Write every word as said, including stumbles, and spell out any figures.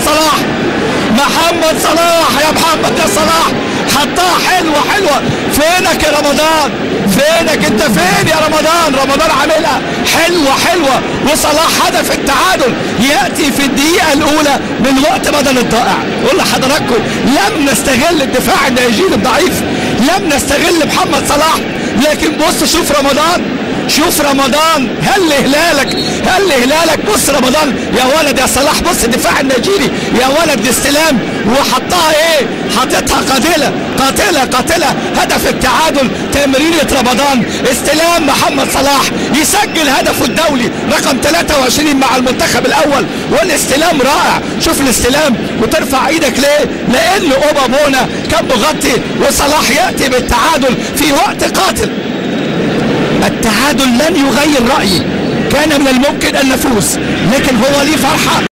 صلاح، محمد صلاح يا محمد يا صلاح، حطها حلوة حلوة. فينك يا رمضان؟ فينك انت؟ فين يا رمضان؟ رمضان عاملها حلوة حلوة. وصلاح هدف التعادل يأتي في الدقيقة الأولى من وقت بدل الضائع. قول لحضراتكم لم نستغل الدفاع النيجيري الضعيف، لم نستغل محمد صلاح. لكن بص شوف رمضان، شوف رمضان، هل هلالك هل هلالك. بص رمضان يا ولد يا صلاح، بص الدفاع النيجيري يا ولد، الاستلام وحطها ايه؟ حطتها قاتله قاتله قاتله. هدف التعادل تمريرة رمضان، استلام محمد صلاح يسجل هدفه الدولي رقم ثلاثة وعشرين مع المنتخب الاول. والاستلام رائع، شوف الاستلام. وترفع ايدك ليه؟ لان اوبا بونا كان مغطي، وصلاح ياتي بالتعادل في وقت قاتل. التعادل لن يغير رأيي، كان من الممكن أن نفوز، لكن هو لي فرحة